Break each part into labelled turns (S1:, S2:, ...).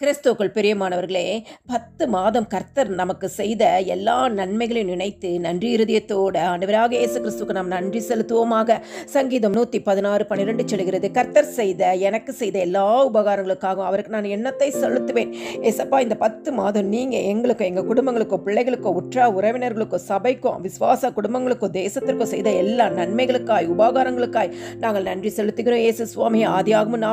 S1: கிறிஸ்துவுக்குள் பிரியமானவர்களே, 10 மாதம் கர்த்தர் நமக்கு செய்த எல்லா நன்மைகளையும் நினைத்து நன்றி இருதயத்தோடு ஆண்டவராக இயேசு கிறிஸ்துவுக்கு நாம் நன்றி செலுத்துவோமாக. சங்கீதம் 116:12 சொல்கிறது, கர்த்தர் எனக்கு செய்த எல்லா உபகாரங்களுக்காகவும் அவருக்கு நான் எண்ணத்தை செலுத்துவேன். ஏசப்பா, இந்த 10 மாதம் நீங்கள் எங்களுக்கோ, எங்கள் குடும்பங்களுக்கோ, பிள்ளைகளுக்கோ, உற்றா உறவினர்களுக்கோ, சபைக்கோ, விசுவாச குடும்பங்களுக்கோ, தேசத்திற்கோ செய்த எல்லா நன்மைகளுக்காய், உபகாரங்களுக்காய் நாங்கள் நன்றி செலுத்துகிறோம். இயேசு சுவாமி ஆதியாகமம்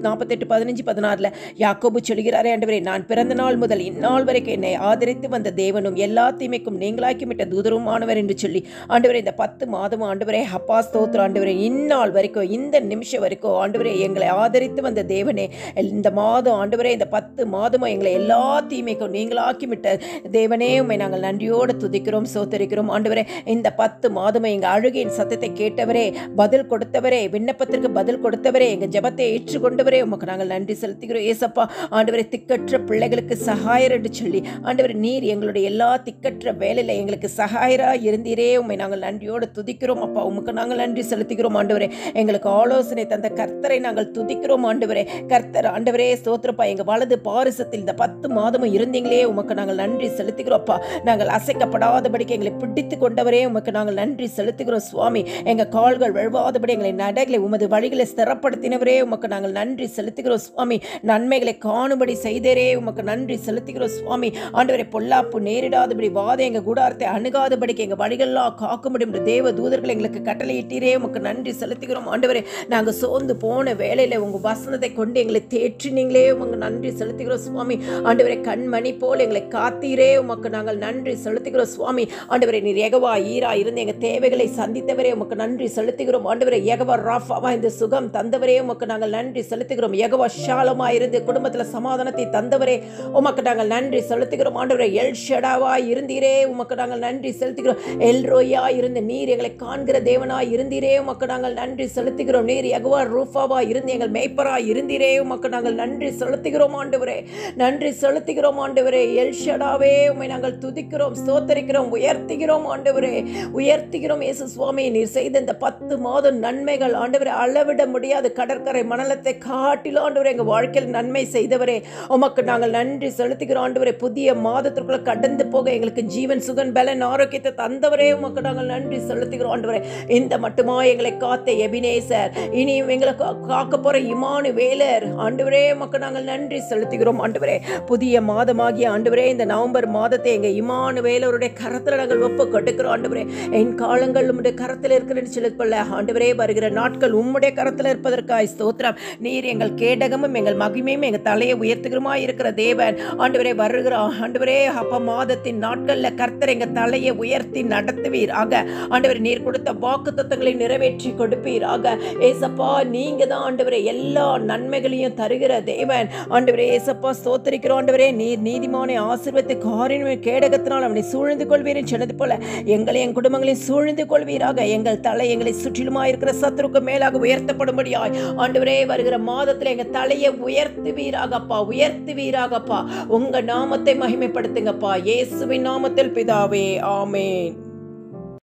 S1: 40:48-15-16 யாக்கோபு சொல்கிறார், ஆண்டவரே, நான் பிறந்த நாள் முதல் இந்நாள் வரைக்கும் என்னை ஆதரித்து வந்த தேவனும் எல்லா தீமைக்கும் நீங்களாக்கிவிட்ட தூதருமானவர் என்று சொல்லி, ஆண்டவரே, இந்த 10 மாதமும் ஆண்டவரே அப்பா ஸ்தோத்திரம், ஆண்டவரே, இந்நாள் வரைக்கும் இந்த நிமிஷம் வரைக்கும் ஆண்டவரே எங்களை ஆதரித்து வந்த தேவனே, இந்த மாதம் ஆண்டவரே இந்த 10 மாதமும் எங்களை எல்லா தீமைக்கும் நீங்களாக்கிவிட்ட தேவனே, உம்மை நாங்கள் நன்றியோடு துதிக்கிறோம், சோத்தரிக்கிறோம். ஆண்டவரே, இந்த 10 மாதமும் எங்கள் அழுகையின் சத்தத்தை கேட்டவரே, பதில் கொடுத்தவரே, விண்ணப்பத்திற்கு பதில் கொடுத்தவரே, எங்கள் ஜெபத்தை ஏற்றுக்கொண்டவரே, உமக்கு நாங்கள் நன்றி செலுத்துகிறோம். ஏசப்பா, ஆண்டவரே, திக்கற்ற பிள்ளைகளுக்கு சகாயர் என்று சொல்லி, ஆண்டவரே, நீர் எங்களுடைய எல்லா திக்கற்ற வேலையில் எங்களுக்கு சகாயராக இருந்தீரே, உம்மை நாங்கள் நன்றியோடு துதிக்கிறோம். அப்பா, உமக்கு நாங்கள் நன்றி செலுத்துகிறோம். ஆண்டவரே, எங்களுக்கு ஆலோசனை தந்த கர்த்தரை நாங்கள் துதிக்கிறோம். ஆண்டவரே, கர்த்தர் ஆண்டவரே ஸ்தோத்திரப்பா, எங்கள் வலது பாரிசத்தில் இந்த 10 மாதமும் இருந்தீங்களே, உமக்கு நாங்கள் நன்றி செலுத்துகிறோம்ப்பா. நாங்கள் அசைக்கப்படாதபடிக்கு எங்களை பிடித்து கொண்டவரே, உமக்கு நாங்கள் நன்றி செலுத்துகிறோம். சுவாமி, எங்கள் கால்கள் வழுவாதபடி எங்களை நடைகளை உமது வழிகளை ஸ்திரப்படுத்தினவரே, உமக்கு நாங்கள் நன்றி செலுத்துகிறோம். சுவாமி, நன்மைகளை காணும்படி செய்தரே, உமக்கு நன்றி செலுத்துகிறோம். சுவாமி, ஆண்டவரை, பொல்லாப்பு நேரிடாதபடி, வாதை எங்கள் கூடாரத்தை அணுகாதபடிக்கு எங்கள் வழிகளெல்லாம் காக்க முடியும் தேவ தூதர்கள் எங்களுக்கு கட்டளையிட்டீரே, உமக்கு நன்றி செலுத்துகிறோம். ஆண்டவரே, நாங்கள் சோர்ந்து போன வேளையில் உங்கள் வசனத்தை கொண்டு எங்களை தேற்றினீங்களே, உமக்கு நன்றி செலுத்துகிறோம். சுவாமி, ஆண்டவரை, கண்மணி போல் எங்களை காத்தீரே, உமக்கு நாங்கள் நன்றி செலுத்துகிறோம். சுவாமி, ஆண்டவரை, நீர் யெகோவா ஈரா இருந்து எங்கள் தேவைகளை சந்தித்தவரே, உமக்கு நன்றி செலுத்துகிறோம். ஆண்டவரை, யெகோவா ராஃபாவா இந்த சுகம் தந்தவரே, உமக்கு நாங்கள் நன்றி செலுத்துகிறோம். யெகோவா ஷாலோமா இருந்து குடும்பத்தில் சமாதானத்தை தந்தவரே, உமக்கு நாங்கள் நன்றி செலுத்துகிறோம். ஆண்டவரே, எல் ஷடாவா இருந்தீரே, உமக்கு நாங்கள் நன்றி செலுத்துகிறோம். எல் ரோயா இருந்து நீர் எங்களை காண்கிற தேவனாய் இருந்தீரே, உமக்கு நாங்கள் நன்றி செலுத்துகிறோம். நீர் யெகோவா ரூஃபாவா இருந்து எங்கள் மேய்ப்பராய் இருந்தீரே, உமக்கு நாங்கள் நன்றி செலுத்துகிறோம். ஆண்டவரே, நன்றி செலுத்துகிறோம். ஆண்டவரே, எல் ஷடாவே, உம்மை நாங்கள் துதிக்கிறோம், ஸ்தோத்தரிக்கிறோம், உயர்த்துகிறோம். ஆண்டவரே, உயர்த்துகிறோம். இயேசு சுவாமி, நீர் செய்த இந்த 10 மாதம் நன்மைகள் ஆண்டவரே அளவிட முடியாது. கடற்கரை மணலத்தை காட்டிலும் ஆண்டவரே எங்கள் வாழ்க்கையில் நன்மை செய்தவரே, உமக்கு நாங்கள் நன்றி செலுத்துகிறோம். ஆண்டவரே, புதிய மாதத்திற்குள்ள கடந்து போக எங்களுக்கு ஜீவன் சுகன் பலன் ஆரோக்கியத்தை தந்தவரே, உமக்கு நாங்கள் நன்றி செலுத்துகிறோம். ஆண்டவரே, இந்த மட்டுமா எங்களை காத்த எபினேசர், இனியும் எங்களை காக்க போற இமானுவேலர், ஆண்டவரே, உமக்கு நாங்கள் நன்றி செலுத்துகிறோம். ஆண்டவரே, புதிய மாதமாகிய ஆண்டவரே இந்த நவம்பர் மாதத்தை எங்க இமானுவேலருடைய கரத்தில் நாங்கள் ஒப்பு கொடுக்கிறோம். ஆண்டவரே, என் காலங்கள் உம்முடைய கரத்தில் இருக்கிறேன்னு சொல்லப்பல்ல, ஆண்டவரே, வருகிற நாட்கள் உம்முடைய கரத்தில் இருப்பதற்காய் ஸ்தோத்திரம். நீர் எங்கள் கேடகமும் எங்கள் மகிமையும் எங்கள் தலையை உயர்த்துகிறமா இருக்கிற தேவன். ஆண்டவரே, வருகிற ஆண்டவரே அப்ப மாதத்தின் நாட்களில் கர்த்தர் எங்கள் தலையை உயர்த்தி நடத்துவீராக. ஆண்டவரே, நீர் கொடுத்த வாக்கு தத்தங்களை நிறைவேற்றி கொடுப்பீராக. ஏசப்பா, நீங்க தான் ஆண்டவரே எல்லா நன்மைகளையும் தருகிற தேவன். ஆண்டவரே, ஏசப்பா ஸ்தோத்திரிக்கிறோம். ஆண்டவரே, நீர் நீதிமானை ஆசீர்வதித்து காரியம் கேடகத்தினால் அவனை சூழ்ந்து கொள்வீர்னு சொன்னது போல எங்களை என் குடும்பங்களையும் சூழ்ந்து கொள்வீராக. எங்கள் தலை எங்களை சுற்றிலுமா இருக்கிற சத்துருக்கு மேலாக உயர்த்தப்படும்படியாய் ஆண்டவரே வருகிற மாதத்தில் எங்கள் தலையை உயர்த்துவீராகப்பா, உயர்த்துவீராகப்பா. உங்க நாமத்தை மகிமைப்படுத்துங்கப்பா, இயேசுவின் நாமத்தில் பிதாவே, ஆமென்.